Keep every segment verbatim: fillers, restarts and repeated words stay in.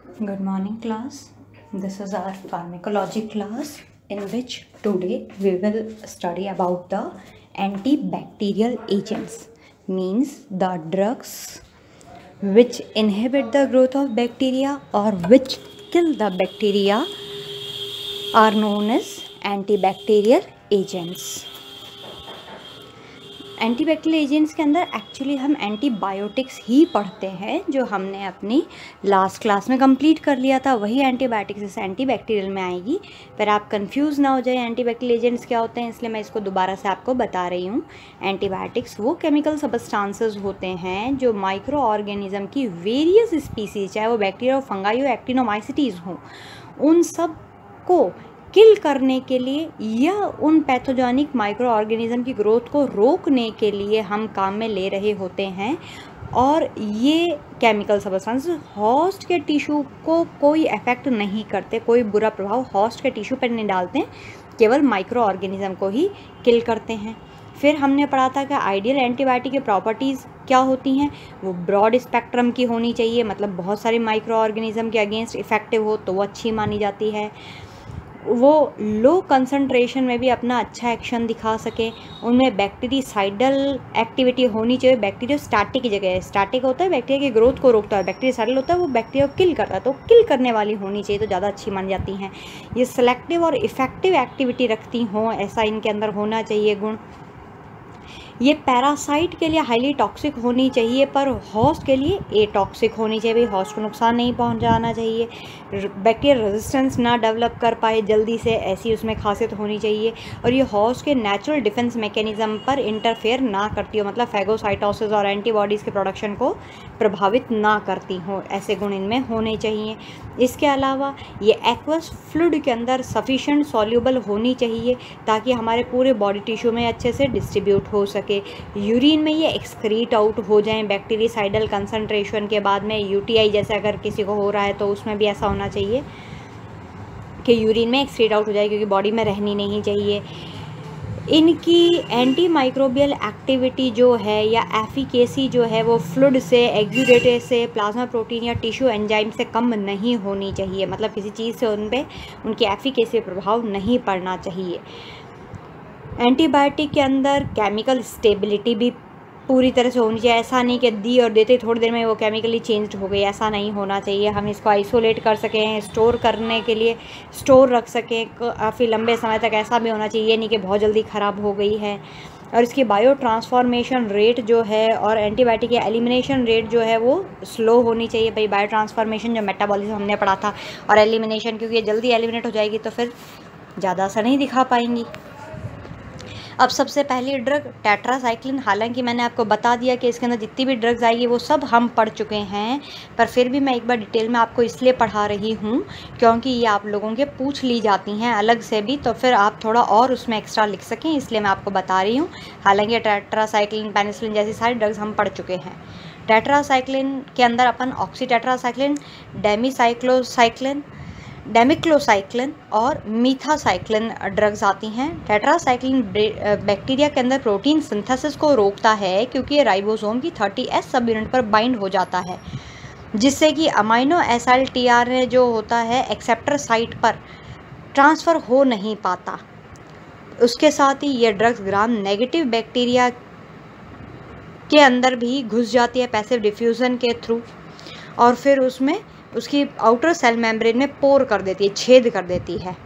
Good morning, class. This is our pharmacology class, in which today we will study about the antibacterial agents, means the drugs which inhibit the growth of bacteria or which kill the bacteria are known as antibacterial agents. Antibacterial agents के अंदर actually हम antibiotics ही पढ़ते हैं, जो हमने अपनी last class में complete कर लिया था। वही एंटीबायोटिक्स से एंटीबैक्टीरियल में आएगी। पर आप कंफ्यूज ना हो जाए एंटीबैक्टीरियल एजेंट्स क्या होते हैं, इसलिए मैं इसको दोबारा से आपको बता रही हूँ। एंटीबायोटिक्स वो केमिकल सबस्टांसेस होते हैं जो माइक्रो ऑर्गेनिज्म की वेरियस स्पीसीज, चाहे वो बैक्टीरिया, फंगाई हो, एक्टिनोमाइसिटीज़ हों, उन सब को किल करने के लिए या उन पैथोजेनिक माइक्रो ऑर्गेनिज्म की ग्रोथ को रोकने के लिए हम काम में ले रहे होते हैं। और ये केमिकल सब्सटेंसेस होस्ट के टिश्यू को कोई इफेक्ट नहीं करते, कोई बुरा प्रभाव होस्ट के टिश्यू पर नहीं डालते हैं, केवल माइक्रो ऑर्गेनिज्म को ही किल करते हैं। फिर हमने पढ़ा था कि आइडियल एंटीबायोटिक की प्रॉपर्टीज़ क्या होती हैं। वो ब्रॉड स्पेक्ट्रम की होनी चाहिए, मतलब बहुत सारे माइक्रो ऑर्गेनिज्म के अगेंस्ट इफेक्टिव हो तो वो अच्छी मानी जाती है। वो लो कंसंट्रेशन में भी अपना अच्छा एक्शन दिखा सके। उनमें बैक्टीरिसाइडल एक्टिविटी होनी चाहिए। बैक्टीरिया स्टैटिक की जगह, स्टैटिक होता है बैक्टीरिया की ग्रोथ को रोकता है, बैक्टीरियासाइडल होता है वो बैक्टीरिया को किल करता है, तो किल करने वाली होनी चाहिए तो ज़्यादा अच्छी मानी जाती हैं। ये सेलेक्टिव और इफ़ेक्टिव एक्टिविटी रखती हों, ऐसा इनके अंदर होना चाहिए गुण। ये पैरासाइट के लिए हाईली टॉक्सिक होनी चाहिए पर होस्ट के लिए ए टॉक्सिक होनी चाहिए, भाई होस्ट को नुकसान नहीं पहुंचाना चाहिए। बैक्टीरियल रेजिस्टेंस ना डेवलप कर पाए जल्दी से, ऐसी उसमें खासियत होनी चाहिए। और ये होस्ट के नेचुरल डिफेंस मैकेनिज्म पर इंटरफेयर ना करती हो, मतलब फैगोसाइटोसिस और एंटीबॉडीज़ के प्रोडक्शन को प्रभावित ना करती हो, ऐसे गुण इनमें होने चाहिए। इसके अलावा ये एक्वस फ्लूइड के अंदर सफिशेंट सॉल्यूबल होनी चाहिए ताकि हमारे पूरे बॉडी टिश्यू में अच्छे से डिस्ट्रीब्यूट हो सके। यूरिन में ये एक्सक्रीट आउट हो जाएं बैक्टीरियासाइडल कंसंट्रेशन के बाद में। यूटीआई जैसे अगर किसी को हो रहा है तो उसमें भी ऐसा होना चाहिए कि यूरिन में एक्सक्रीट आउट हो जाए, क्योंकि बॉडी में रहनी नहीं चाहिए। इनकी एंटी माइक्रोबियल एक्टिविटी जो है या एफिकेसी जो है वो फ्लूइड से, एक्सुडेट से, प्लाज्मा प्रोटीन या टिश्यू एंजाइम से कम नहीं होनी चाहिए, मतलब किसी चीज़ से उन पे उनकी एफिकेसी प्रभाव नहीं पड़ना चाहिए। एंटीबायोटिक के अंदर केमिकल स्टेबिलिटी भी पूरी तरह से होनी चाहिए। ऐसा नहीं कि दी और देते थोड़ी देर में वो केमिकली चेंज्ड हो गई, ऐसा नहीं होना चाहिए। हम इसको आइसोलेट कर सकें, स्टोर करने के लिए स्टोर रख सकें काफ़ी लंबे समय तक, ऐसा भी होना चाहिए, नहीं कि बहुत जल्दी ख़राब हो गई है। और इसकी बायो ट्रांसफॉर्मेशन रेट जो है और एंटीबायोटिक की एलिमिनेशन रेट जो है वो स्लो होनी चाहिए। भाई बायो ट्रांसफॉर्मेशन जो मेटाबॉलिज्म हमने पढ़ा था, और एलिमिनेशन क्योंकि ये जल्दी एलिमिनेट हो जाएगी तो फिर ज़्यादा असर नहीं दिखा पाएंगी। अब सबसे पहली ड्रग टेट्रासाइक्लिन, हालांकि मैंने आपको बता दिया कि इसके अंदर जितनी भी ड्रग्स आएगी वो सब हम पढ़ चुके हैं, पर फिर भी मैं एक बार डिटेल में आपको इसलिए पढ़ा रही हूँ क्योंकि ये आप लोगों के पूछ ली जाती हैं अलग से भी, तो फिर आप थोड़ा और उसमें एक्स्ट्रा लिख सकें, इसलिए मैं आपको बता रही हूँ। हालांकि टेट्रासाइक्लिन, पेनिसिलिन जैसी सारी ड्रग्स हम पढ़ चुके हैं। टेट्रासाइक्लिन के अंदर अपन ऑक्सी टेट्रासाइक्लिन, डेमीसाइक्लोसाइक्लिन, डेमिक्लोसाइक्लिन और मीथासाइक्लिन ड्रग्स आती हैं। टेट्रासाइक्लिन बैक्टीरिया के अंदर प्रोटीन सिंथेसिस को रोकता है क्योंकि ये राइबोसोम की थर्टी एस सब यूनिट पर बाइंड हो जाता है, जिससे कि अमाइनो एसिड टी आर जो होता है एक्सेप्टर साइट पर ट्रांसफ़र हो नहीं पाता। उसके साथ ही ये ड्रग्स ग्राम नेगेटिव बैक्टीरिया के अंदर भी घुस जाती है पैसिव डिफ्यूज़न के थ्रू, और फिर उसमें उसकी आउटर सेल मेम्ब्रेन में पोर कर देती है, छेद कर देती है।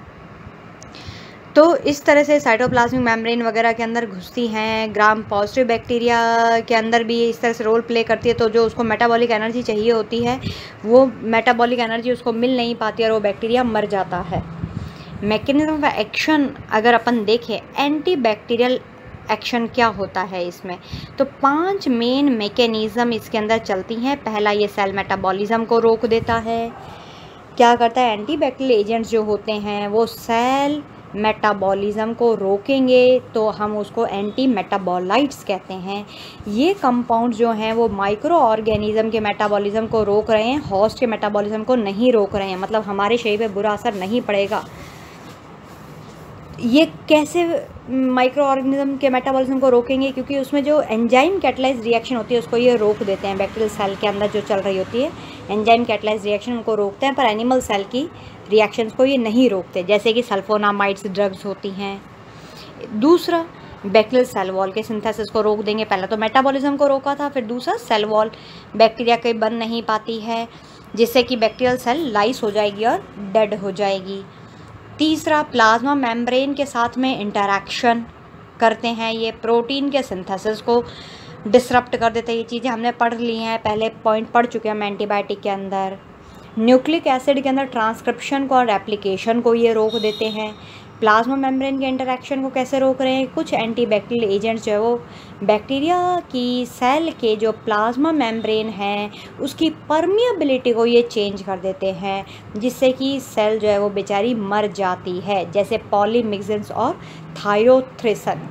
तो इस तरह से साइटोप्लाज्मिक मेम्ब्रेन वगैरह के अंदर घुसती हैं। ग्राम पॉजिटिव बैक्टीरिया के अंदर भी इस तरह से रोल प्ले करती है, तो जो उसको मेटाबॉलिक एनर्जी चाहिए होती है वो मेटाबॉलिक एनर्जी उसको मिल नहीं पाती और वो बैक्टीरिया मर जाता है। मैकेनिज्म ऑफ एक्शन अगर अपन देखें, एंटी बैक्टीरियल एक्शन क्या होता है इसमें, तो पांच मेन मैकेनिज्म इसके अंदर चलती हैं। पहला, ये सेल मेटाबॉलिज्म को रोक देता है। क्या करता है, एंटीबैक्टीरियल एजेंट्स जो होते हैं वो सेल मेटाबॉलिज्म को रोकेंगे तो हम उसको एंटी मेटाबोलाइट्स कहते हैं। ये कंपाउंड जो हैं वो माइक्रो ऑर्गेनिज्म के मेटाबॉलिज्म को रोक रहे हैं, होस्ट के मेटाबॉलिज्म को नहीं रोक रहे हैं, मतलब हमारे शरीर पे बुरा असर नहीं पड़ेगा। ये कैसे माइक्रो ऑर्गेनिज्म के मेटाबॉलिज्म को रोकेंगे क्योंकि उसमें जो एंजाइम कैटलाइज रिएक्शन होती है उसको ये रोक देते हैं। बैक्टीरियल सेल के अंदर जो चल रही होती है एंजाइम कैटलाइज रिएक्शन उनको रोकते हैं, पर एनिमल सेल की रिएक्शंस को ये नहीं रोकते, जैसे कि सल्फोनामाइड्स ड्रग्स होती हैं। दूसरा, बैक्टीरियल सेल वॉल के सिंथेसिस को रोक देंगे। पहला तो मेटाबॉलिज्म को रोका था, फिर दूसरा सेल वॉल बैक्टीरिया के बन नहीं पाती है, जिससे कि बैक्टीरियल सेल लाइस हो जाएगी और डेड हो जाएगी। तीसरा, प्लाज्मा मेम्ब्रेन के साथ में इंटरैक्शन करते हैं, ये प्रोटीन के सिंथेसिस को डिसरप्ट कर देते हैं। ये चीज़ें हमने पढ़ ली हैं, पहले पॉइंट पढ़ चुके हैं हम एंटीबायोटिक के अंदर। न्यूक्लिक एसिड के अंदर ट्रांसक्रिप्शन को और रेप्लिकेशन को ये रोक देते हैं। प्लाज्मा मेम्ब्रेन के इंटरैक्शन को कैसे रोक रहे हैं? कुछ एंटीबैक्टीरियल एजेंट्स जो है वो बैक्टीरिया की सेल के जो प्लाज्मा मेम्ब्रेन है उसकी परमिएबिलिटी को ये चेंज कर देते हैं, जिससे कि सेल जो है वो बेचारी मर जाती है, जैसे पॉलीमिक्सेंस और थायोथ्रिसन।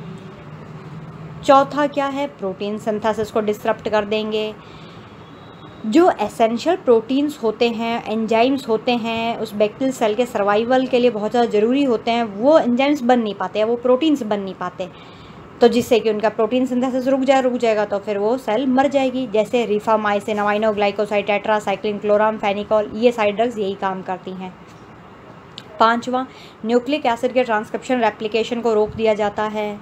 चौथा क्या है? प्रोटीन सिंथेसिस को डिसरप्ट कर देंगे। जो एसेंशियल प्रोटीन्स होते हैं, एंजाइम्स होते हैं, उस बैक्टीरियल सेल के सर्वाइवल के लिए बहुत ज़्यादा ज़रूरी होते हैं, वो एंजाइम्स बन नहीं पाते हैं, वो प्रोटीन्स बन नहीं पाते, तो जिससे कि उनका प्रोटीन सिंथेसिस रुक जाए रुक जाएगा तो फिर वो सेल मर जाएगी। जैसे rifamycin, aminoglycoside, tetracycline, chloramphenicol, ये सारी ड्रग्स यही काम करती हैं। पांचवा, न्यूक्लिक एसिड के ट्रांसक्रिप्शन रेप्लिकेशन को रोक दिया जाता है।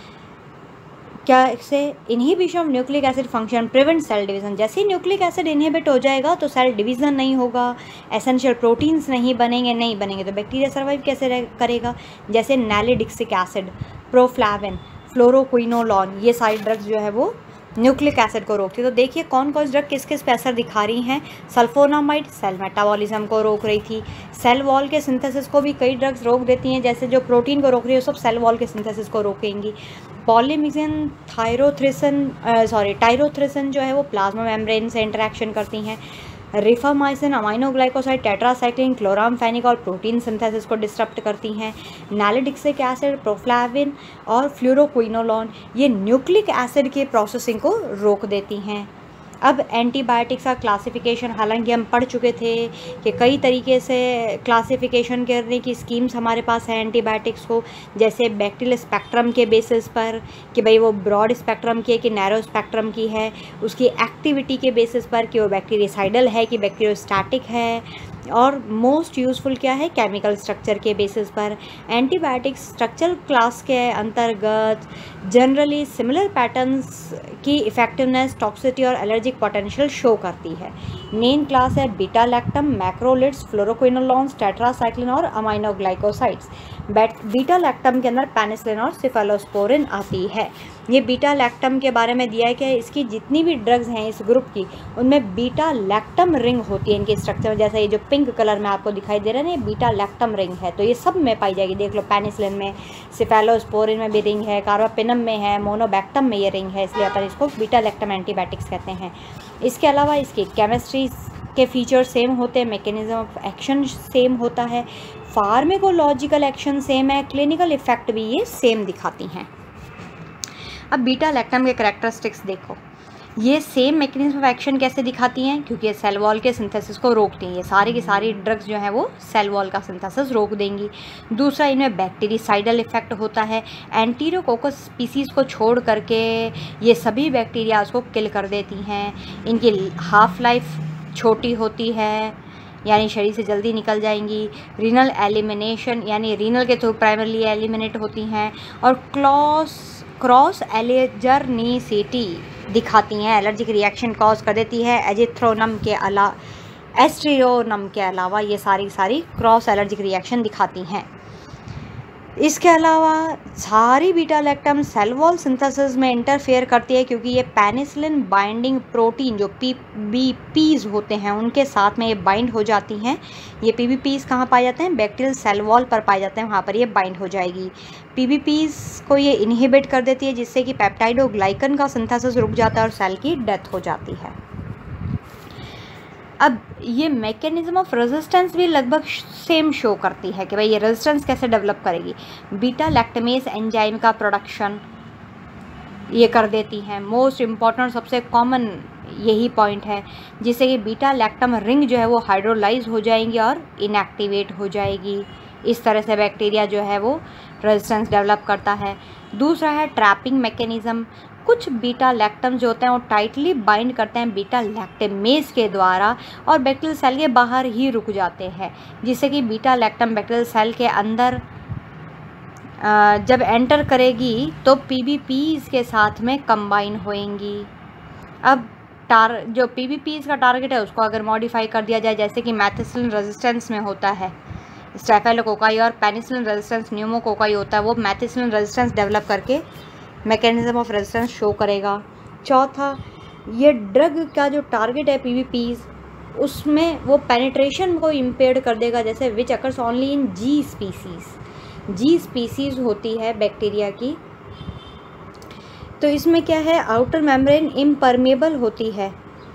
क्या से? Inhibition of nucleic acid function prevent cell division. जैसे ही न्यूक्लिक एसिड इनहिबिट हो जाएगा तो सेल डिवीज़न नहीं होगा, एसेंशियल प्रोटीन्स नहीं बनेंगे, नहीं बनेंगे तो बैक्टीरिया सर्वाइव कैसे करेगा? जैसे नैलिडिक्सिक एसिड, प्रोफ्लाविन, फ्लोरोक्विनोलॉन, ये सारी ड्रग्स जो है वो न्यूक्लिक एसिड को रोकती है। तो देखिए कौन कौन सी ड्रग किस किस पे असर दिखा रही हैं। सल्फोनामाइड सेल मेटाबॉलिज्म को रोक रही थी, सेल वॉल के सिंथेसिस को भी कई ड्रग्स रोक देती हैं, जैसे जो प्रोटीन को रोक रही है सब सेल वॉल के सिंथेसिस को रोकेंगी। पॉलीमिक्सिन, थायरोथ्रिसन सॉरी टायरोथ्रिसन जो है वो प्लाज्मा मेम्ब्रेन से इंटरेक्शन करती हैं। Rifamycin, aminoglycoside, tetracycline, chloramphenicol protein synthesis को डिस्टर्ब करती हैं। नैलिडिक्सिक एसिड, प्रोफ्लाविन और फ्लोरोक्विनोलॉन ये न्यूक्लिक एसिड के प्रोसेसिंग को रोक देती हैं। अब एंटीबायोटिक्स का क्लासिफिकेशन, हालांकि हम पढ़ चुके थे कि कई तरीके से क्लासिफिकेशन करने की स्कीम्स हमारे पास है एंटीबायोटिक्स को, जैसे बैक्टीरियल स्पेक्ट्रम के बेसिस पर कि भाई वो ब्रॉड स्पेक्ट्रम की है कि नैरो स्पेक्ट्रम की है, उसकी एक्टिविटी के बेसिस पर कि वो बैक्टीरियासाइडल है कि बैक्टीरियोस्टैटिक है, और मोस्ट यूज़फुल क्या है? केमिकल स्ट्रक्चर के बेसिस पर। एंटीबायोटिक्स स्ट्रक्चरल क्लास के अंतर्गत जनरली सिमिलर पैटर्न्स की इफेक्टिवनेस, टॉक्सिसिटी और एलर्जिक पोटेंशियल शो करती है। मेन क्लास है beta lactam, macrolides, fluoroquinolones, tetracycline और अमाइनो ग्लाइकोसाइड्स। बीटा लैक्टम के अंदर पेनिसिलिन और सिफेलोस्पोरिन आती है। ये बीटा लैक्टम के बारे में दिया है कि इसकी जितनी भी ड्रग्स हैं इस ग्रुप की उनमें बीटा लैक्टम रिंग होती है इनके स्ट्रक्चर में, जैसे ये जो पिंक कलर में आपको दिखाई दे रहा है ना, ये बीटा लैक्टम रिंग है, तो ये सब में पाई जाएगी। देख लो पेनिसिलिन में, सिफेलोस्पोरिन में भी रिंग है, कार्बापेनम में है, मोनोबैक्टम में ये रिंग है, इसलिए अपन इसको बीटा लैक्टम एंटीबायोटिक्स कहते हैं। इसके अलावा इसकी केमिस्ट्री के फीचर सेम होते हैं, मैकेनिज्म ऑफ एक्शन सेम होता है, फार्मेकोलॉजिकल एक्शन सेम है, क्लिनिकल इफेक्ट भी ये सेम दिखाती हैं। अब बीटा लैक्टम के करैक्टरिस्टिक्स देखो, ये सेम मैकेनिज्म ऑफ एक्शन कैसे दिखाती हैं? क्योंकि ये सेल वॉल के सिंथेसिस को रोकती हैं, ये सारी की सारी ड्रग्स जो हैं वो सेल वॉल का सिंथेसिस रोक देंगी। दूसरा, इनमें बैक्टीरिसाइडल इफेक्ट होता है, एंटीरोकोकस स्पीसीज़ को छोड़ करके ये सभी बैक्टीरियाज को किल कर देती हैं। इनकी हाफ लाइफ छोटी होती है, यानी शरीर से जल्दी निकल जाएंगी। रीनल एलिमिनेशन यानी रीनल के थ्रू प्राइमरली एलिमिनेट होती हैं, और क्लॉस क्रॉस एलर्जेनिसिटी दिखाती हैं, एलर्जिक रिएक्शन कॉज कर देती है। एजिथ्रोनम के अलावा एस्ट्रियोनम के अलावा ये सारी सारी क्रॉस एलर्जिक रिएक्शन दिखाती हैं। इसके अलावा सारी beta lactam cell wall synthesis में इंटरफेयर करती है, क्योंकि ये पेनिसिलिन बाइंडिंग प्रोटीन जो पी बी पीज होते हैं उनके साथ में ये बाइंड हो जाती हैं। ये पी बी पीज कहाँ पाए जाते हैं? बैक्टीरियल सेल वॉल पर पाए जाते हैं, वहाँ पर ये बाइंड हो जाएगी। पी बी पीज को ये इनहिबिट कर देती है, जिससे कि पेप्टाइडोग्लाइकन का सिंथेसिस रुक जाता है और सेल की डेथ हो जाती है। अब ये मैकेनिज्म ऑफ रेजिस्टेंस भी लगभग सेम शो करती है कि भाई ये रेजिस्टेंस कैसे डेवलप करेगी। बीटा लैक्टमेज एंजाइम का प्रोडक्शन ये कर देती हैं। मोस्ट इम्पॉर्टेंट सबसे कॉमन यही पॉइंट है, जिससे कि बीटा लैक्टम रिंग जो है वो हाइड्रोलाइज हो जाएंगी और इनएक्टिवेट हो जाएगी। इस तरह से बैक्टीरिया जो है वो रेजिस्टेंस डेवलप करता है। दूसरा है ट्रैपिंग मैकेनिज्म। कुछ बीटा लैक्टम जो होते हैं वो टाइटली बाइंड करते हैं बीटा लैक्टेमेज के द्वारा और बैक्टीरियल सेल के बाहर ही रुक जाते हैं, जिससे कि बीटा लैक्टम बैक्टीरियल सेल के अंदर जब एंटर करेगी तो पीबीपीज के साथ में कंबाइन होएंगी। अब टार जो पीबीपीज का टारगेट है उसको अगर मॉडिफाई कर दिया जाए, जैसे कि मैथिसिलिन रेजिस्टेंस में होता है स्टेफिलोकोकाई और पेनिसिलिन रेजिस्टेंस न्यूमोकोकाई होता है, वो मैथिसिलिन रेजिस्टेंस डेवलप करके मैकेनिज्म ऑफ रेजिस्टेंस शो करेगा। चौथा, ये ड्रग का जो टारगेट है पीबीपीज, उसमें वो पेनिट्रेशन को इम्पेयर कर देगा, जैसे which occurs only in G species. G species होती है बैक्टीरिया की, तो इसमें क्या है, आउटर मेम्ब्रेन इम्परमेबल होती है।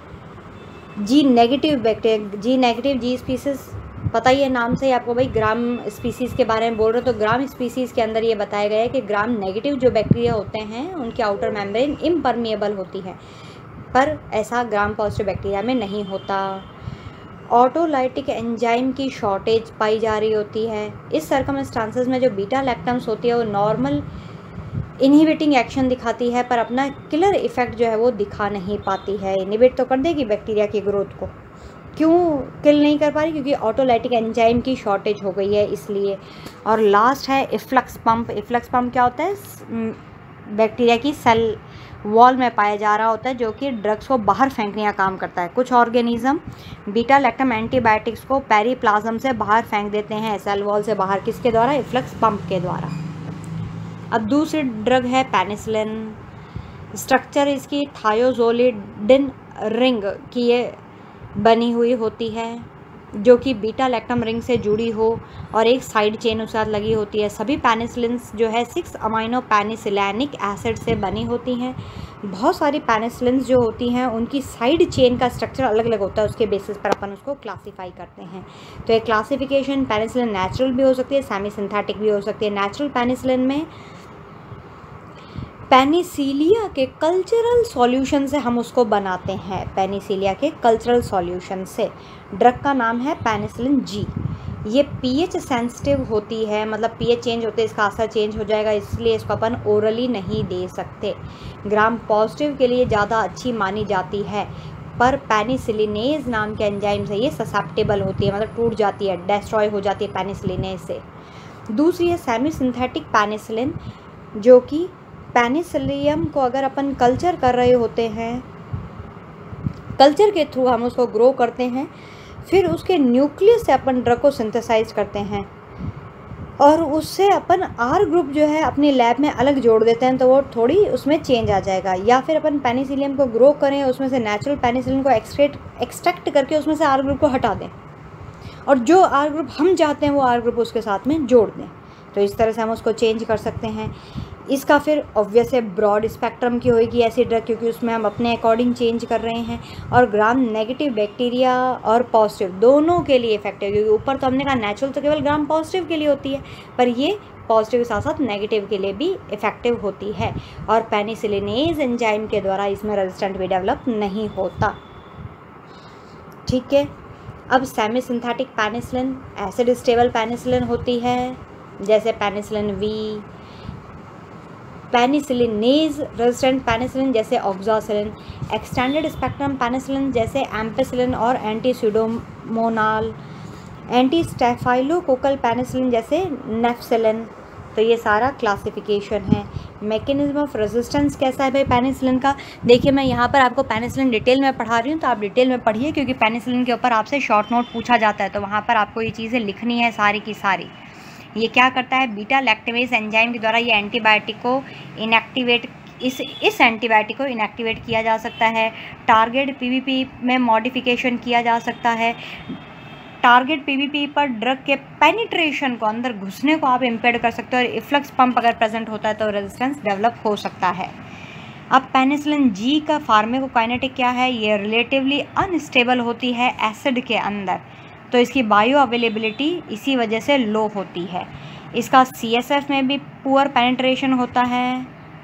G negative bacteria, G negative G species पता ही है नाम से ही आपको भाई, ग्राम स्पीसीज़ के बारे में बोल रहे हो, तो ग्राम स्पीसीज़ के अंदर ये बताया गया है कि ग्राम नेगेटिव जो बैक्टीरिया होते हैं उनकी आउटर मेम्ब्रेन इम्परमिएबल होती है, पर ऐसा ग्राम पॉजिटिव बैक्टीरिया में नहीं होता। ऑटोलाइटिक एंजाइम की शॉर्टेज पाई जा रही होती है। इस सर्कमस्टांसेस में जो बीटा लैक्टम्स होती है वो नॉर्मल इनहिबिटिंग एक्शन दिखाती है, पर अपना किलर इफेक्ट जो है वो दिखा नहीं पाती है। इनहिबिट तो कर देगी बैक्टीरिया की ग्रोथ को, क्यों किल नहीं कर पा रही, क्योंकि ऑटोलाइटिक एंजाइम की शॉर्टेज हो गई है इसलिए। और लास्ट है इफ्लक्स पंप। इफ्लक्स पंप क्या होता है, बैक्टीरिया की सेल वॉल में पाया जा रहा होता है, जो कि ड्रग्स को बाहर फेंकने का काम करता है। कुछ ऑर्गेनिज्म बीटा लैक्टम एंटीबायोटिक्स को पेरीप्लाज्म से बाहर फेंक देते हैं, सेल वॉल से बाहर, किसके द्वारा, इफ्लक्स पंप के द्वारा। अब दूसरी ड्रग है पेनिसिलिन। स्ट्रक्चर इसकी थायोजोलिडिन रिंग की ये बनी हुई होती है, जो कि बीटा लैक्टम रिंग से जुड़ी हो और एक साइड चेन उसके साथ लगी होती है। सभी पेनिसिलिन्स जो है सिक्स अमाइनो पेनिसिलैनिक एसिड से बनी होती हैं। बहुत सारी पेनिसिलिन्स जो होती हैं उनकी साइड चेन का स्ट्रक्चर अलग अलग होता है, उसके बेसिस पर अपन उसको क्लासीफाई करते हैं। तो एक क्लासिफिकेशन, पेनिसिलिन नेचुरल भी हो सकती है, सेमी सिंथेटिक भी हो सकती है। नेचुरल पेनिसिलिन में पेनिसिलिया के कल्चरल सॉल्यूशन से हम उसको बनाते हैं, पेनिसिलिया के कल्चरल सॉल्यूशन से। ड्रग का नाम है पेनिसिलिन जी। ये पीएच सेंसिटिव होती है, मतलब पीएच चेंज होते हैं, इसका असर चेंज हो जाएगा, इसलिए इसको अपन ओरली नहीं दे सकते। ग्राम पॉजिटिव के लिए ज़्यादा अच्छी मानी जाती है, पर पेनिसिलिनेज नाम के एंजाइम से ये ससेप्टेबल होती है, मतलब टूट जाती है, डेस्ट्रॉय हो जाती है पेनिसिलिनेज से। दूसरी है सेमी सिंथेटिक पेनिसिलिन, जो कि पेनिसिलियम को अगर अपन कल्चर कर रहे होते हैं, कल्चर के थ्रू हम उसको ग्रो करते हैं, फिर उसके न्यूक्लियस से अपन ड्रग को सिंथेसाइज करते हैं और उससे अपन आर ग्रुप जो है अपनी लैब में अलग जोड़ देते हैं, तो वो थोड़ी उसमें चेंज आ जाएगा। या फिर अपन पेनिसिलियम को ग्रो करें, उसमें से नेचुरल पेनिसिलिन को एक्सट्रैक्ट एक्सट्रैक्ट करके उसमें से आर ग्रुप को हटा दें और जो आर ग्रुप हम चाहते हैं वो आर ग्रुप उसके साथ में जोड़ दें, तो इस तरह से हम उसको चेंज कर सकते हैं। इसका फिर ऑब्वियस है ब्रॉड स्पेक्ट्रम की होगी ऐसी ड्रग, क्योंकि उसमें हम अपने अकॉर्डिंग चेंज कर रहे हैं। और ग्राम नेगेटिव बैक्टीरिया और पॉजिटिव दोनों के लिए इफेक्टिव, क्योंकि ऊपर तो हमने कहा नेचुरल तो केवल ग्राम पॉजिटिव के लिए होती है, पर ये पॉजिटिव के साथ साथ नेगेटिव के लिए भी इफेक्टिव होती है। और पेनिसिलिनेज एंजाइम के द्वारा इसमें रेजिस्टेंट भी डेवलप नहीं होता। ठीक है, अब semi synthetic penicillin acid stable penicillin होती है, जैसे penicillin V. Penicillinase resistant penicillin जैसे ऑक्सासिलिन। एक्सटेंडेड स्पेक्ट्रम पेनिसिलिन जैसे एम्पेसिलिन और anti pseudomonal. Anti staphylococcal penicillin जैसे नेफ्सिलिन। तो ये सारा क्लासिफिकेशन है। मैकेनिज्म ऑफ रेजिस्टेंस कैसा है भाई पेनिसिलिन का, देखिए मैं यहाँ पर आपको पेनिसिलिन डिटेल में पढ़ा रही हूँ, तो आप डिटेल में पढ़िए, क्योंकि पेनिसिलिन के ऊपर आपसे शॉर्ट नोट पूछा जाता है, तो वहाँ पर आपको ये चीज़ें लिखनी है सारी की सारी। ये क्या करता है, बीटा लैक्टेमेज एंजाइम के द्वारा ये एंटीबायोटिक को इनएक्टिवेट इस इस एंटीबायोटिक को इनएक्टिवेट किया जा सकता है। टारगेट पीवीपी में मॉडिफिकेशन किया जा सकता है। टारगेट पीवीपी पर ड्रग के पेनिट्रेशन को, अंदर घुसने को आप इम्पेड कर सकते हो, और इफ्लक्स पंप अगर प्रेजेंट होता है तो रेजिस्टेंस डेवलप हो सकता है। अब पेनिसिलिन जी का फार्माकोकाइनेटिक क्या है, ये रिलेटिवली अनस्टेबल होती है एसिड के अंदर, तो इसकी बायो अवेलेबिलिटी इसी वजह से लो होती है। इसका सीएसएफ में भी पुअर पेनिट्रेशन होता है,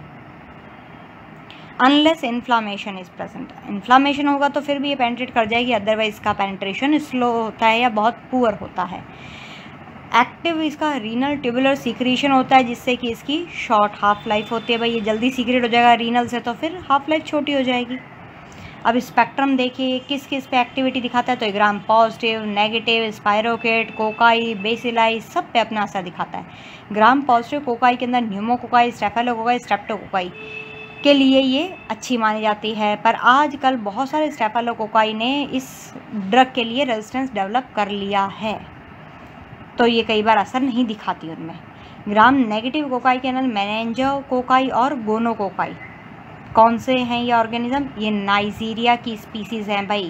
unless inflammation is present. Inflammation होगा तो फिर भी ये पेनिट्रेट कर जाएगी, अदरवाइज इसका पेनिट्रेशन स्लो होता है या बहुत पुअर होता है। एक्टिव इसका रीनल ट्यूबुलर सीक्रेशन होता है जिससे कि इसकी शॉर्ट हाफ लाइफ होती है। भाई ये जल्दी सीक्रेट हो जाएगा रीनल से, तो फिर हाफ लाइफ छोटी हो जाएगी। अब स्पेक्ट्रम देखिए किस किस पे एक्टिविटी दिखाता है, तो gram positive, negative, spirochete, cocci, bacilli सब पे अपना असर दिखाता है। ग्राम पॉजिटिव कोकाई के अंदर न्यूमोकोकाई, स्टेफिलोकोकाई, स्ट्रेप्टोकोकाई के लिए ये अच्छी मानी जाती है, पर आजकल बहुत सारे स्टेफिलोकोकाई ने इस ड्रग के लिए रेजिस्टेंस डेवलप कर लिया है, तो ये कई बार असर नहीं दिखाती उनमें। ग्राम नेगेटिव कोकाई के अंदर मेनिंजोकोकाई और गोनोकोकाई कौन से हैं ये ऑर्गेनिज्म, ये नाइजीरिया की स्पीसीज हैं भाई।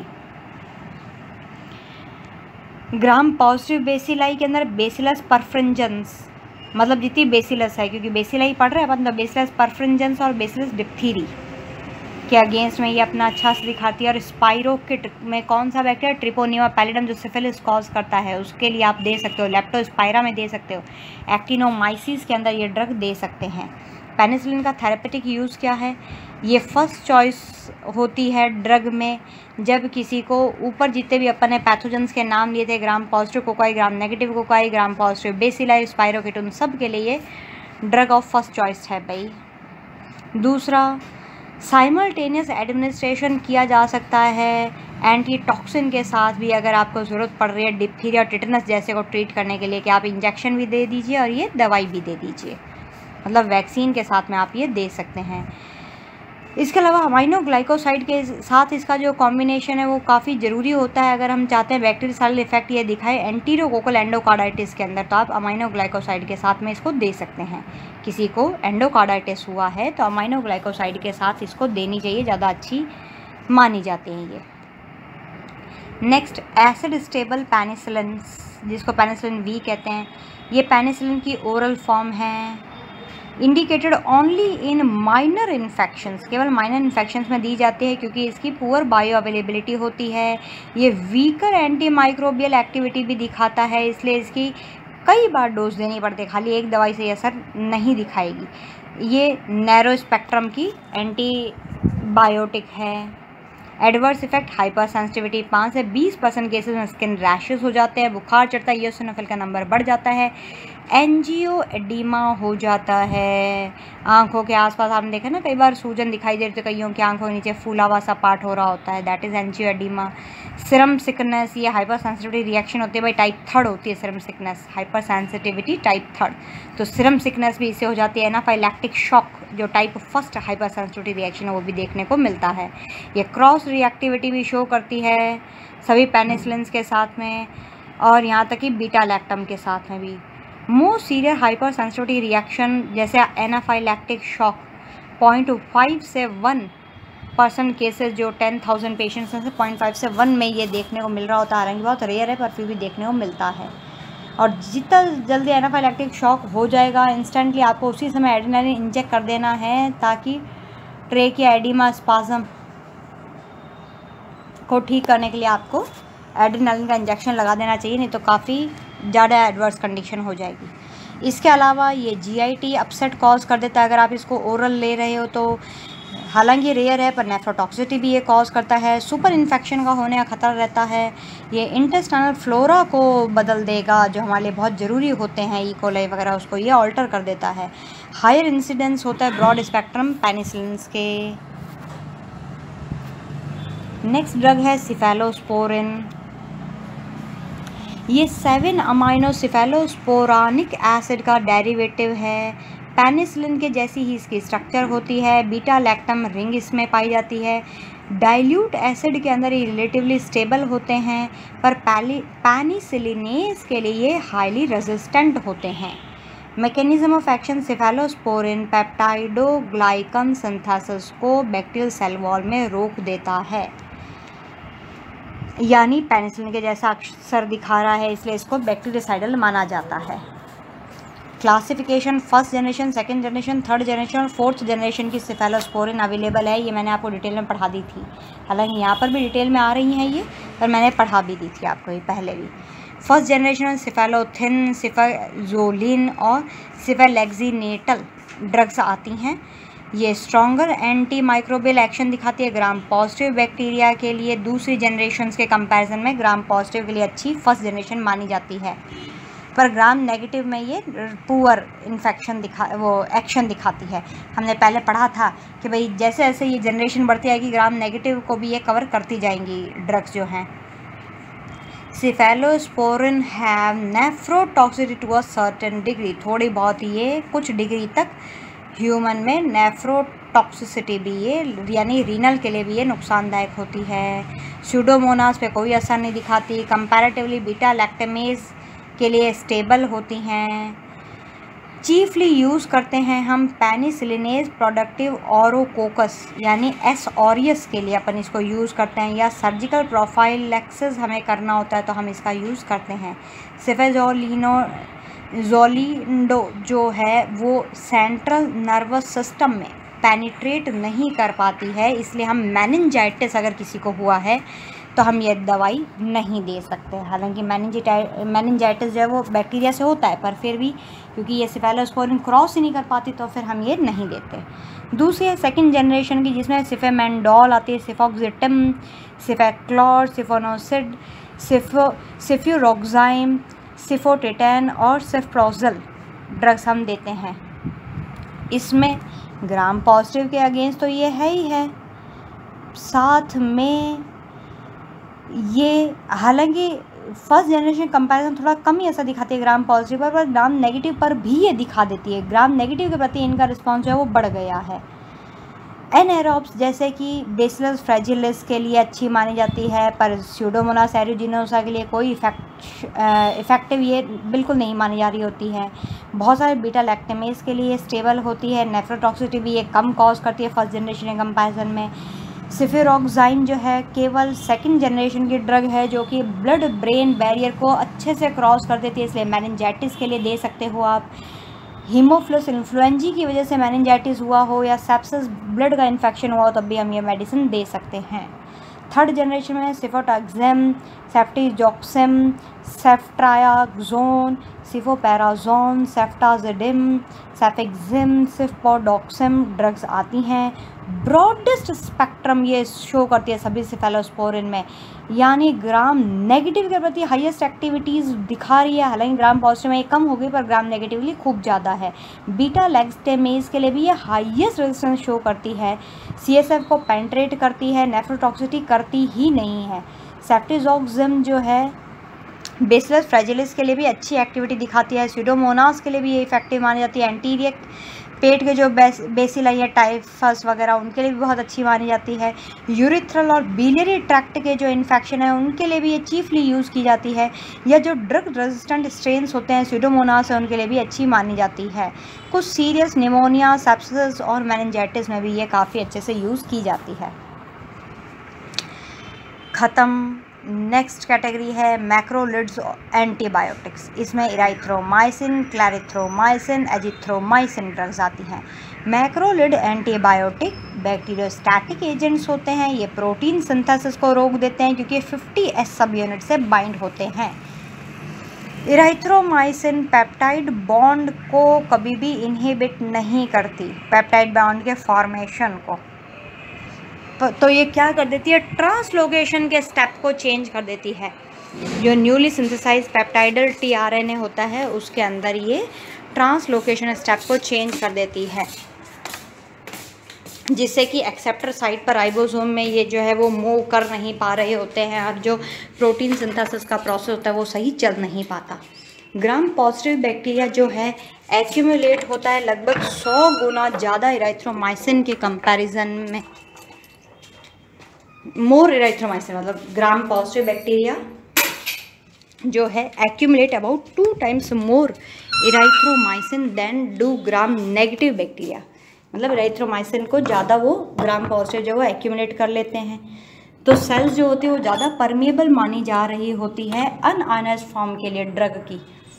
ग्राम पॉजिटिव बेसिलाई के अंदर बेसिलस परफ्रिंजेंस, मतलब जितनी बेसिलस है, क्योंकि बेसिलाई पढ़ रहे हैं अपन, तो बेसिलस परफ्रिंजेंस और बेसिलस डिप्थीरी के अगेंस्ट में ये अपना अच्छा से दिखाती है। और स्पाइरोकिट में कौन सा बैक्टीरिया, ट्रिपोनिमा पैलिडम, जो सिफिलिस कॉज करता है, उसके लिए आप दे सकते हो। लेप्टोस्पायरा में दे सकते हो। एक्टिनोमाइसिस के अंदर ये ड्रग दे सकते हैं। पेनिसिलिन का थेरेपेटिक यूज़ क्या है, ये फर्स्ट चॉइस होती है ड्रग में जब किसी को ऊपर जितने भी अपन ने पैथोजेंस के नाम लिए थे, gram positive cocci, gram negative cocci, gram positive bacilli, spirochete, उन सब के लिए ड्रग ऑफ फर्स्ट चॉइस है भाई। दूसरा, साइमल्टेनियस एडमिनिस्ट्रेशन किया जा सकता है एंटी टॉक्सिन के साथ भी, अगर आपको ज़रूरत पड़ रही है डिप्थीरिया, टिटनस जैसे को ट्रीट करने के लिए, कि आप इंजेक्शन भी दे दीजिए और ये दवाई भी दे दीजिए, मतलब वैक्सीन के साथ में आप ये दे सकते हैं। इसके अलावा अमाइनोग्लाइकोसाइड के साथ इसका जो कॉम्बिनेशन है वो काफ़ी ज़रूरी होता है अगर हम चाहते हैं बैक्टीरियल इफेक्ट ये दिखाए एंटीरोकोकल एंडोकार्डाइटिस के अंदर, तो आप अमाइनोग्लाइकोसाइड के साथ में इसको दे सकते हैं। किसी को एंडोकार्डाइटिस हुआ है तो अमाइनोग्लाइकोसाइड के साथ इसको देनी चाहिए, ज़्यादा अच्छी मानी जाती है ये। नेक्स्ट, एसिड स्टेबल पेनिसिलिन, जिसको पेनिसिलिन वी कहते हैं, ये पेनिसिलिन की ओरल फॉर्म है। Indicated only in minor infections, केवल माइनर इन्फेक्शंस में दी जाती है क्योंकि इसकी पुअर बायो अवेलेबिलिटी होती है। ये वीकर एंटी माइक्रोबियल एक्टिविटी भी दिखाता है, इसलिए इसकी कई बार डोज देनी पड़ती है, खाली एक दवाई से असर नहीं दिखाएगी। ये नैरो स्पेक्ट्रम की एंटीबायोटिक है। एडवर्स इफेक्ट, हाइपर सेंसिटिविटी, पाँच से बीस परसेंट केसेस में स्किन रैशेस हो जाते हैं, बुखार चढ़ता है, इयोसिनोफिल का नंबर बढ़ जाता है, एंजियोएडिमा हो जाता है। आंखों के आसपास आपने देखा ना कई बार सूजन दिखाई दे रही, तो कईयों की आंखों के नीचे फूला हुआ सा पार्ट हो रहा होता है, that is angioedema. Serum sickness, ये हाइपर सेंसिटिविटी रिएक्शन होती है भाई, टाइप थर्ड होती है serum sickness, hypersensitivity type third, तो सिरम सिकनेस भी इससे हो जाती है। एनाफाइलैक्टिक शॉक, जो type first hypersensitivity reaction है, वो भी देखने को मिलता है। ये क्रॉस रिएक्टिविटी भी शो करती है सभी पेनिसिलिन्स के साथ में, और यहाँ तक कि बीटा लैक्टम के साथ में भी। Most serious hypersensitivity reaction जैसे एनाफाइलैक्टिक शॉक पॉइंट फाइव से वन परसेंट केसेस, जो टेन थाउजेंड पेशेंट्स में से पॉइंट फाइव से वन में ये देखने को मिल रहा होता है। हालांकि बहुत रेयर है पर फिर भी देखने को मिलता है। और जितना जल्दी एनाफाइलैक्टिक शॉक हो जाएगा, इंस्टेंटली आपको उसी समय एड्रेनालिन इंजेक्ट कर देना है, ताकि ट्रेकिया एडिमा स्पाज्म को ठीक करने के लिए आपको एड्रेनालिन का इंजेक्शन लगा देना चाहिए, नहीं तो काफ़ी ज़्यादा एडवर्स कंडीशन हो जाएगी। इसके अलावा ये जीआईटी अपसेट कॉज कर देता है अगर आप इसको ओरल ले रहे हो तो, हालांकि रेयर है पर नेफ्रोटॉक्सिसिटी भी ये कॉज करता है। सुपर इन्फेक्शन का होने का खतरा रहता है। ये इंटेस्टाइनल फ्लोरा को बदल देगा, जो हमारे लिए बहुत ज़रूरी होते हैं, ई कोलाई वगैरह, उसको ये ऑल्टर कर देता है। हायर इंसिडेंस होता है ब्रॉड स्पेक्ट्रम पेनिसिलिन्स के। नेक्स्ट ड्रग है सिफेलोस्पोरिन। ये सेवन अमाइनो सिफेलोस्पोरानिक एसिड का डेरिवेटिव है। पेनिसिलिन के जैसी ही इसकी स्ट्रक्चर होती है। बीटा लैक्टम रिंग इसमें पाई जाती है। डाइल्यूट एसिड के अंदर ये रिलेटिवली स्टेबल होते हैं, पर पेनिसिलिनेज के लिए ये हाईली रेजिस्टेंट होते हैं। Mechanism of action, cephalosporin peptidoglycan synthesis को बैक्टीरियल सेल वॉल में रोक देता है, यानी पेनिसिलिन के जैसा अक्सर दिखा रहा है, इसलिए इसको बैक्टीरियोसाइडल माना जाता है। Classification, first generation, second generation, third generation और फोर्थ जनरेशन की सिफेलोस्पोरिन अवेलेबल है। ये मैंने आपको डिटेल में पढ़ा दी थी, हालांकि यहाँ पर भी डिटेल में आ रही हैं ये, पर मैंने पढ़ा भी दी थी आपको ये पहले भी। फर्स्ट जनरेशन में सिफेलोथिन, सिफेजोलिन और सिफेलेक्सिनेटल ड्रग्स आती हैं। ये स्ट्रॉन्गर एंटी माइक्रोबियल एक्शन दिखाती है ग्राम पॉजिटिव बैक्टीरिया के लिए। दूसरी जनरेशन के कंपैरिजन में ग्राम पॉजिटिव के लिए अच्छी फर्स्ट जनरेशन मानी जाती है। पर ग्राम नेगेटिव में ये पुअर इन्फेक्शन दिखा वो एक्शन दिखाती है। हमने पहले पढ़ा था कि भाई जैसे जैसे ये जनरेशन बढ़ती आएगी ग्राम नेगेटिव को भी ये कवर करती जाएंगी ड्रग्स जो हैं। Cephalosporin have nephrotoxicity to a certain degree, थोड़ी बहुत ये कुछ डिग्री तक ह्यूमन में नेफ्रोटॉक्सिसिटी भी ये यानी रीनल के लिए भी ये नुकसानदायक होती है। स्यूडोमोनास पे कोई असर नहीं दिखाती। कंपैरेटिवली बीटा लैक्टेमेज के लिए स्टेबल होती हैं। चीफली यूज़ करते हैं हम पेनिसिलिनेज प्रोडक्टिव ओरोकोकस यानी एस ऑरियस के लिए अपन इसको यूज़ करते हैं, या सर्जिकल प्रोफाइलैक्सिस हमें करना होता है तो हम इसका यूज़ करते हैं। सिफेजोलिनो जोलिंडो जो है वो सेंट्रल नर्वस सिस्टम में पेनिट्रेट नहीं कर पाती है, इसलिए हम मेनिंजाइटिस अगर किसी को हुआ है तो हम ये दवाई नहीं दे सकते। हालांकि मेनिंजाइटिस मेनिंजाइटिस जो है वो बैक्टीरिया से होता है, पर फिर भी क्योंकि ये सेफेलोस्पोरिन क्रॉस ही नहीं कर पाती तो फिर हम ये नहीं देते। दूसरी है सेकंड जनरेशन की जिसमें सिफेमेंडोल आती है, सिफोक्सिटिम, सिफेक्लोर, सिफोनोसिड, सिफो सिफ्यूरोक्साइम, सिफोटेटैन और सिफ्प्रोजल ड्रग्स हम देते हैं। इसमें ग्राम पॉजिटिव के अगेंस्ट तो ये है ही है, साथ में ये हालांकि फर्स्ट जनरेशन कंपैरिजन थोड़ा कम ही ऐसा दिखाती है ग्राम पॉजिटिव पर, पर ग्राम नेगेटिव पर भी ये दिखा देती है। ग्राम नेगेटिव के प्रति इनका रिस्पॉन्स जो है वो बढ़ गया है। एनएरोब्स जैसे कि बेसिलस फ्रेजिलिस के लिए अच्छी मानी जाती है, पर स्यूडोमोनास एरिजिनोसा के लिए कोई इफेक्ट इफेक्टिव ये बिल्कुल नहीं मानी जा रही होती है। बहुत सारे बीटा लैक्टेमेज के लिए स्टेबल होती है। नेफ्रोटॉक्सिसिटी भी ये कम कॉज करती है फर्स्ट जनरेशन के कंपैरिजन में। सिफेरोक्साइन जो है केवल सेकंड जनरेशन की ड्रग है जो कि ब्लड ब्रेन बैरियर को अच्छे से क्रॉस कर देती है, इसलिए मेनिंजाइटिस के लिए दे सकते हो आप। हीमोफिलस इन्फ्लुएंजा की वजह से मेनिंजाइटिस हुआ हो या सेप्सिस ब्लड का इन्फेक्शन हुआ हो तब भी हम ये मेडिसिन दे सकते हैं। थर्ड जनरेशन में सिफोटैक्सिम, सेफ्टिजोक्सिम, सेफ्ट्रायाक्सोन, सिफोपैराजोन, सेफ्टाजिडिम, सेफेक्सिम, सिफपोडोक्सिम ड्रग्स आती हैं। ब्रॉडेस्ट स्पेक्ट्रम ये शो करती है सभी सेफेलोस्पोरिन में, यानी ग्राम नेगेटिव के प्रति हाईएस्ट एक्टिविटीज़ दिखा रही है। हालांकि ग्राम पॉजिटिव में ये कम हो गई पर ग्राम नेगेटिवली खूब ज़्यादा है। बीटा लैक्टेमेज के लिए भी ये हाईएस्ट रेजिस्टेंस शो करती है। सीएसएफ को पेंट्रेट करती है, नेफ्रोटॉक्सिसिटी करती ही नहीं है। सेफ्टिजोक्सिम जो है बेसिलस फ्रेजिलिस के लिए भी अच्छी एक्टिविटी दिखाती है। स्यूडोमोनास के लिए भी ये इफेक्टिव मानी जाती है। एंटीरियर पेट के जो बेस बेसिलाई या टाइफस वगैरह उनके लिए भी बहुत अच्छी मानी जाती है। यूरिथ्रल और बिलियरी ट्रैक्ट के जो इन्फेक्शन है उनके लिए भी ये चीफली यूज़ की जाती है, या जो ड्रग रेजिस्टेंट स्ट्रेन्स होते हैं स्यूडोमोनास है उनके लिए भी अच्छी मानी जाती है। कुछ सीरियस निमोनिया, सेप्सिस और मेनिंजाइटिस में भी ये काफ़ी अच्छे से यूज़ की जाती है। ख़त्म। नेक्स्ट कैटेगरी है मैक्रोलिड्स एंटीबायोटिक्स। इसमें इराइथ्रोमाइसिन, क्लैरिथ्रोमाइसिन, एजिथ्रोमाइसिन ड्रग्स आती हैं। मैक्रोलिड एंटीबायोटिक बैक्टीरियोस्टैटिक एजेंट्स होते हैं। ये प्रोटीन सिंथेसिस को रोक देते हैं क्योंकि फिफ्टी एस सब यूनिट से बाइंड होते हैं। इराइथ्रोमाइसिन पेप्टाइड बॉन्ड को कभी भी इनहिबिट नहीं करती, पेप्टाइड बॉन्ड के फॉर्मेशन को। तो ये क्या कर देती है, ट्रांसलोकेशन के स्टेप को चेंज कर देती है। जो न्यूली सिंथेसाइज पेप्टाइडल टीआरएनए होता है उसके अंदर ये ट्रांसलोकेशन स्टेप को चेंज कर देती है, जिससे कि एक्सेप्टर साइट पर राइबोसोम में ये जो है वो मूव कर नहीं पा रहे होते हैं और जो प्रोटीन सिंथेसिस का प्रोसेस होता है वो सही चल नहीं पाता। ग्राम पॉजिटिव बैक्टीरिया जो है एक्यूमुलेट होता है लगभग सौ गुना ज़्यादा इराइथ्रोमाइसिन के कंपैरिजन में। मोर इराइथ्रोमाइसिन मतलब ग्राम पॉजिटिव बैक्टीरिया जो है accumulate about two times more erythromycin than do gram negative bacteria. मतलब इराइथ्रोमाइसिन को ज़्यादा वो ग्राम पॉजिटिव जो है एक्यूमुलेट कर लेते हैं। तो सेल्स जो होती है वो ज़्यादा परमिएबल मानी जा रही होती है अनआयनाइज्ड फॉर्म के लिए ड्रग की,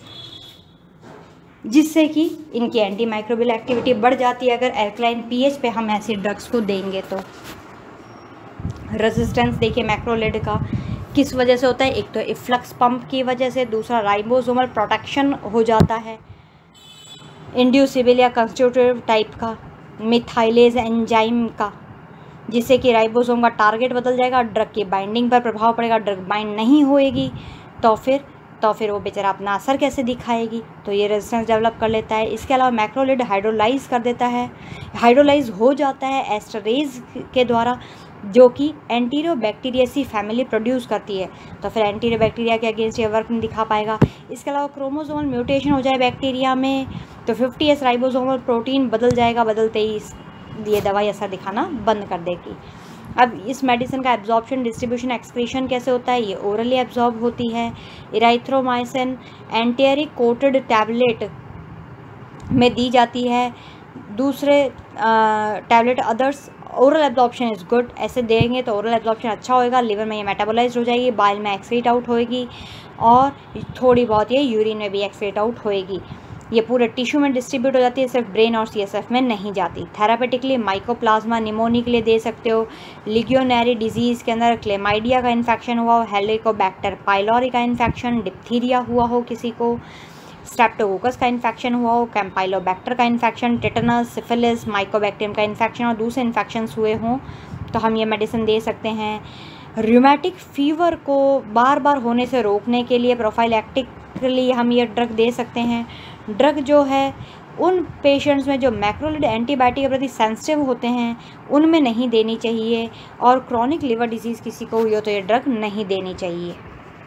जिससे कि इनकी एंटी माइक्रोबियल एक्टिविटी बढ़ जाती है अगर एल्कलाइन पीएच पे हम ऐसी ड्रग्स को देंगे तो। रेजिस्टेंस देखिए मैक्रोलिड का किस वजह से होता है, एक तो इफ्लक्स पंप की वजह से, दूसरा राइबोसोमल प्रोटेक्शन हो जाता है इंड्यूसिबल या कंस्टिट्यूटिव टाइप का मिथाइलेज एंजाइम का, जिससे कि राइबोसोम का टारगेट बदल जाएगा, ड्रग की बाइंडिंग पर प्रभाव पड़ेगा, ड्रग बाइंड नहीं होएगी तो फिर तो फिर वो बेचारा अपना असर कैसे दिखाएगी, तो ये रेजिस्टेंस डेवलप कर लेता है। इसके अलावा मैक्रोलिड हाइड्रोलाइज कर देता है, हाइड्रोलाइज हो जाता है एस्टरेज के द्वारा, जो कि एंटीरियो बैक्टीरियासी फैमिली प्रोड्यूस करती है, तो फिर एंटीरियो बैक्टीरिया के अगेंस्ट ये वर्क नहीं दिखा पाएगा। इसके अलावा क्रोमोसोमल म्यूटेशन हो जाए बैक्टीरिया में, तो फिफ्टी एस राइबोसोमल प्रोटीन बदल जाएगा, बदलते ही ये दवाई असर दिखाना बंद कर देगी। अब इस मेडिसिन का एब्जॉर्प्शन, डिस्ट्रीब्यूशन, एक्सक्रीशन कैसे होता है, ये ओरली एब्जॉर्ब होती है। इराइथ्रोमाइसिन एंटेरिक कोटेड टैबलेट में दी जाती है, दूसरे tablet others oral absorption is good, ऐसे देंगे तो ओरल एब्जॉर्प्शन अच्छा होएगा, लिवर में ये मेटाबोलाइज हो जाएगी, बाइल में एक्सक्रीट आउट होएगी और थोड़ी बहुत ये यूरिन में भी एक्सक्रीट आउट होएगी। ये पूरे टिश्यू में डिस्ट्रीब्यूट हो जाती है, सिर्फ ब्रेन और सीएसएफ में नहीं जाती। थेरापेटिकली माइकोप्लाज्मा निमोनी के लिए दे सकते हो, लिगियोनेरी डिजीज़ के अंदर क्लेमाइडिया का इन्फेक्शन हुआ हो, हेलिकोबैक्टर पाइलोरी का इन्फेक्शन, डिप्थीरिया हुआ हो किसी को, स्ट्रेप्टोकोकस का इन्फेक्शन हुआ हो, कैम्पाइलोबैक्टर का इन्फेक्शन, टेटनस, सिफिलिस, माइकोबैक्टीरियम का इन्फेक्शन और दूसरे इन्फेक्शंस हुए हों तो हम ये मेडिसिन दे सकते हैं। रूमेटिक फीवर को बार बार होने से रोकने के लिए प्रोफाइलैक्टिकली हम ये ड्रग दे सकते हैं। ड्रग जो है उन पेशेंट्स में जो मैक्रोलिड एंटीबायोटिक के प्रति सेंसिटिव होते हैं उनमें नहीं देनी चाहिए, और क्रॉनिक लिवर डिजीज़ किसी को हुई हो तो ये ड्रग नहीं देनी चाहिए।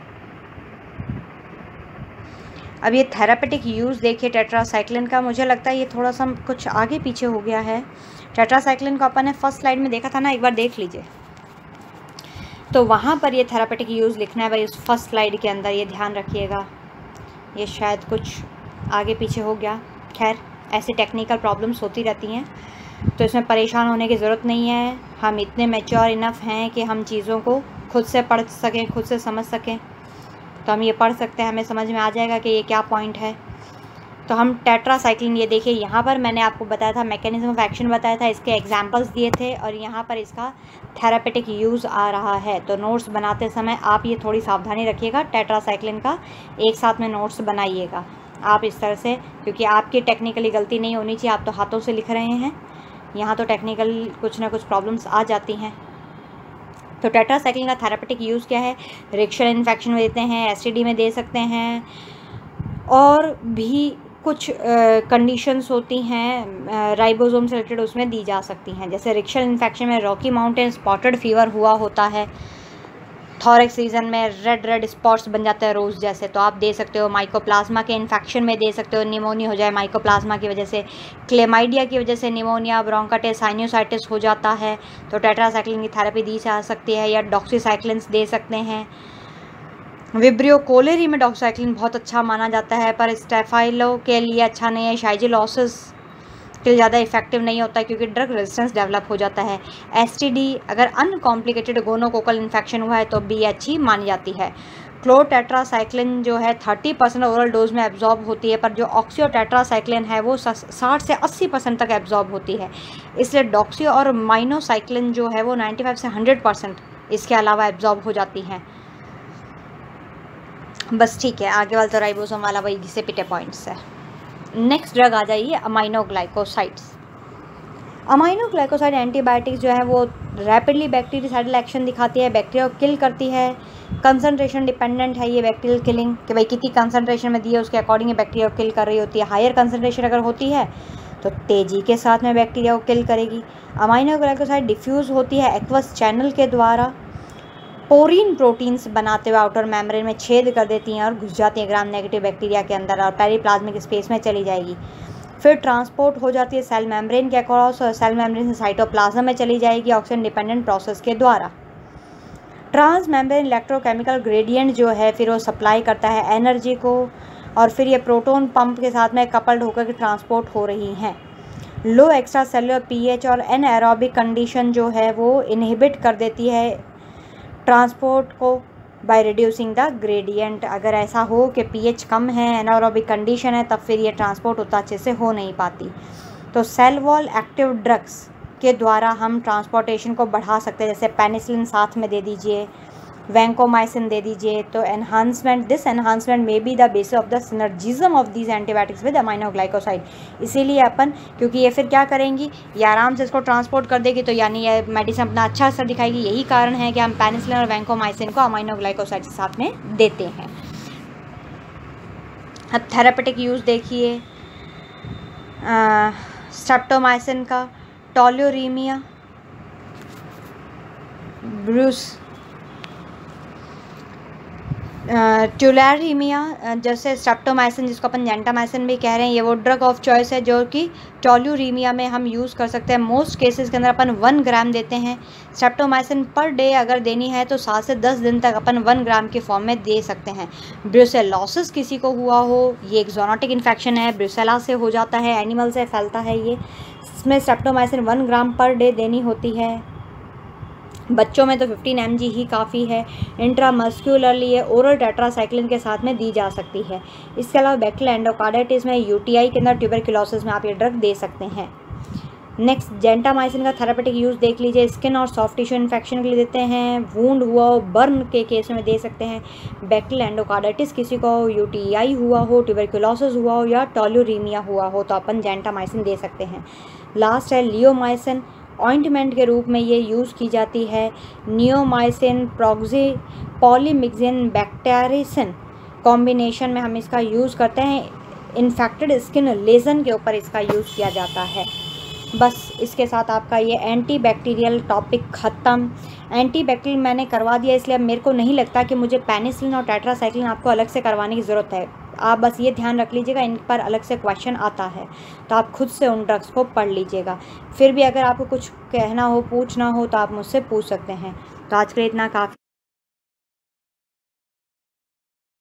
अब ये थेरापेटिक यूज़ देखिए टेट्रासाइक्लिन का, मुझे लगता है ये थोड़ा सा कुछ आगे पीछे हो गया है। टेट्रासाइक्लिन को अपन ने फर्स्ट स्लाइड में देखा था ना, एक बार देख लीजिए, तो वहाँ पर ये थेरापेटिक यूज़ लिखना है भाई उस फर्स्ट स्लाइड के अंदर, ये ध्यान रखिएगा। ये शायद कुछ आगे पीछे हो गया, खैर ऐसी टेक्निकल प्रॉब्लम्स होती रहती हैं, तो इसमें परेशान होने की ज़रूरत नहीं है। हम इतने मैच्योर इनफ हैं कि हम चीज़ों को खुद से पढ़ सकें, खुद से समझ सकें, तो हम ये पढ़ सकते हैं, हमें समझ में आ जाएगा कि ये क्या पॉइंट है। तो हम टेट्रासाइक्लिन, ये देखिए यहाँ पर मैंने आपको बताया था, मैकेनिज्म ऑफ एक्शन बताया था, इसके एग्जांपल्स दिए थे और यहाँ पर इसका थेरापेटिक यूज़ आ रहा है। तो नोट्स बनाते समय आप ये थोड़ी सावधानी रखिएगा, टेट्रासाइक्लिन का एक साथ में नोट्स बनाइएगा आप इस तरह से, क्योंकि आपकी टेक्निकली गलती नहीं होनी चाहिए, आप तो हाथों से लिख रहे हैं, यहाँ तो टेक्निकल कुछ ना कुछ प्रॉब्लम्स आ जाती हैं। तो टेट्रासाइक्लिन का थेरापेटिक यूज़ क्या है, रिक्शल इन्फेक्शन में देते हैं, एसटीडी में दे सकते हैं, और भी कुछ कंडीशंस होती हैं राइबोसोम से रिलेटेड, उसमें दी जा सकती हैं। जैसे रिक्शल इन्फेक्शन में रॉकी माउंटेन स्पॉटेड फीवर हुआ होता है, थॉरेक्स रीजन में रेड रेड स्पॉट्स बन जाते हैं रोज़ जैसे, तो आप दे सकते हो। माइकोप्लाज्मा के इन्फेक्शन में दे सकते हो, निमोनिया हो जाए माइकोप्लाज्मा की वजह से, क्लेमाइडिया की वजह से निमोनिया, ब्रोंकाइटिस, साइनोसाइटिस हो जाता है, तो टेट्रासाइक्लिन की थेरेपी दी जा सकती है, या डॉक्सीसाइक्लिन्स दे सकते हैं। विब्रियो कोलेरी में डॉक्सीसाइक्लिन बहुत अच्छा माना जाता है, पर स्टेफाइलो के लिए अच्छा नहीं है, शाइजिलोसिस के लिए ज़्यादा इफेक्टिव नहीं होता है क्योंकि ड्रग रेजिस्टेंस डेवलप हो जाता है। एसटीडी अगर अनकॉम्प्लिकेटेड गोनोकोकल इन्फेक्शन हुआ है तो भी अच्छी मानी जाती है। क्लोटेट्रासाइक्लिन जो है थर्टी परसेंट ओरल डोज में एब्जॉर्ब होती है, पर जो ऑक्सियोटेट्रासाइक्लिन है वो साठ से अस्सी परसेंट तक एब्जॉर्ब होती है, इसलिए डॉक्सियो और माइनोसाइक्लिन जो है वो नाइन्टी फाइव से हंड्रेड परसेंट इसके अलावा एब्जॉर्ब हो जाती हैं। बस ठीक है, आगे वाला तो राइबोसोम वाला वही घिसे पिटे पॉइंट्स है। नेक्स्ट ड्रग आ जाइए अमाइनोग्लाइकोसाइड्स। अमाइनोग्लाइकोसाइड एंटीबायोटिक्स जो है वो रैपिडली बैक्टीरियासाइडल एक्शन दिखाती है, बैक्टीरिया को किल करती है, कंसंट्रेशन डिपेंडेंट है ये बैक्टीरियल किलिंग, कि भाई कितनी कंसंट्रेशन में दी है उसके अकॉर्डिंग बैक्टीरिया को किल कर रही होती है। हायर कंसंट्रेशन अगर होती है तो तेज़ी के साथ में बैक्टीरिया को किल करेगी। अमाइनोग्लाइकोसाइड डिफ्यूज़ होती है एक्वस चैनल के द्वारा, पोरीन प्रोटीन्स बनाते हुए आउटर मेम्ब्रेन में छेद कर देती हैं और घुस जाती हैं ग्राम नेगेटिव बैक्टीरिया के अंदर और पेरिप्लाज्मिक स्पेस में चली जाएगी। फिर ट्रांसपोर्ट हो जाती है सेल मेम्ब्रेन के अक्रॉस और सेल मेम्ब्रेन से साइटोप्लाज्म में चली जाएगी ऑक्सीजन डिपेंडेंट प्रोसेस के द्वारा। ट्रांस मेम्ब्रेन इलेक्ट्रोकेमिकल ग्रेडियंट जो है फिर वो सप्लाई करता है एनर्जी को, और फिर ये प्रोटोन पंप के साथ में कपल्ड होकर के ट्रांसपोर्ट हो रही हैं। लो एक्स्ट्रा सेलुलर पीएच और एनएरोबिक कंडीशन जो है वो इनहिबिट कर देती है ट्रांसपोर्ट को बाय रिड्यूसिंग द ग्रेडियंट। अगर ऐसा हो कि पीएच कम है, एनारोबिक कंडीशन है, तब फिर ये ट्रांसपोर्ट उतना अच्छे से हो नहीं पाती। तो सेल वॉल एक्टिव ड्रग्स के द्वारा हम ट्रांसपोर्टेशन को बढ़ा सकते हैं, जैसे पेनिसिलिन साथ में दे दीजिए, वैंकोमाइसिन दे दीजिए। तो enhancement this enhancement may be the basis of the synergism of these antibiotics with aminoglycoside. इसीलिए अपन, क्योंकि ये फिर क्या करेंगी, ये आराम से इसको ट्रांसपोर्ट कर देगी, तो यानी ये मेडिसिन अपना अच्छा असर दिखाएगी। यही कारण है कि हम पेनिसिलिन और वैंकोमाइसिन को अमाइनोग्लाइकोसाइड के साथ में देते हैं। अब थेरापेटिक यूज़ देखिए स्ट्रेप्टोमाइसिन का, टोल्यूरीमिया, ब्रूस ट्यूलैरीमिया, जैसे स्ट्रेप्टोमाइसिन जिसको अपन जेंटामाइसिन भी कह रहे हैं, ये वो ड्रग ऑफ चॉइस है जो कि टोल्यूरीमिया में हम यूज़ कर सकते हैं। मोस्ट केसेस के अंदर अपन वन ग्राम देते हैं। स्ट्रेप्टोमाइसिन पर डे अगर देनी है तो सात से दस दिन तक अपन वन ग्राम के फॉर्म में दे सकते हैं। ब्रुसेलोसिस किसी को हुआ हो, ये एक ज़ोनोटिक इन्फेक्शन है, ब्रुसेला से हो जाता है, एनिमल से फैलता है ये, इसमें streptomycin one gram per day देनी होती है। बच्चों में तो फिफ्टीन एम जी ही काफ़ी है। इंट्रामस्क्यूलरली ये ओरल टेट्रासाइक्लिन के साथ में दी जा सकती है। इसके अलावा बैक्टीरियल एंडोकार्डाइटिस में, यूटीआई के अंदर, ट्यूबरक्लोसिस में आप ये ड्रग दे सकते हैं। नेक्स्ट जेंटामाइसिन का थेरापेटिक यूज़ देख लीजिए। स्किन और सॉफ्ट टिश्यू इन्फेक्शन के लिए देते हैं, वूंड हुआ हो, बर्न के केस में दे सकते हैं, बैक्टीरियल एंडोकार्डाइटिस किसी को हो, यूटीआई हुआ हो, ट्यूबरक्लोसिस हुआ हो या टोल्यूरीमिया हुआ हो तो अपन जेंटामाइसिन दे सकते हैं। लास्ट है लियोमाइसिन, ऑइंटमेंट के रूप में ये यूज़ की जाती है। Neomycin, proxy, polymyxin, bacitracin combination में हम इसका यूज़ करते हैं। इन्फेक्टेड स्किन लेजन के ऊपर इसका यूज़ किया जाता है। बस इसके साथ आपका ये एंटी बैक्टीरियल टॉपिक ख़त्म। एंटी बैक्टीरियल मैंने करवा दिया, इसलिए अब मेरे को नहीं लगता कि मुझे पेनिसिलिन और टेट्रासाइक्लिन आपको अलग से करवाने की ज़रूरत है। आप बस ये ध्यान रख लीजिएगा, इन पर अलग से क्वेश्चन आता है तो आप खुद से उन ड्रग्स को पढ़ लीजिएगा। फिर भी अगर आपको कुछ कहना हो, पूछना हो तो आप मुझसे पूछ सकते हैं। तो आज के लिए इतना काफ़ी।